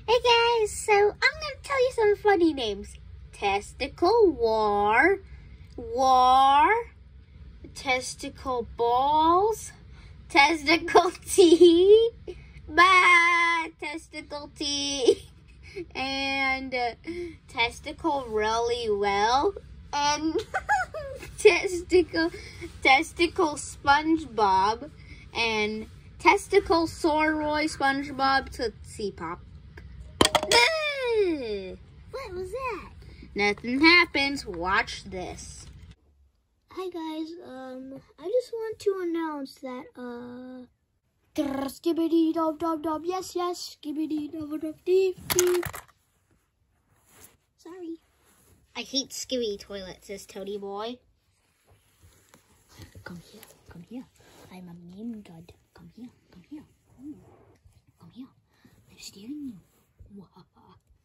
Hey guys, so I'm gonna tell you some funny names. Testicle war, testicle balls, testicle tea, testicle tea, and testicle really well, and testicle SpongeBob, and testicle Soroy SpongeBob Tootsie Pop. What was that? Nothing happens. Watch this. Hi guys, I just want to announce that, skibbity dob dob dob, yes, skibbity dob dob deep. Sorry. I hate skibby toilets, says Toady Boy. Come here. I'm a mean god. Come here. Come here. I'm stealing you.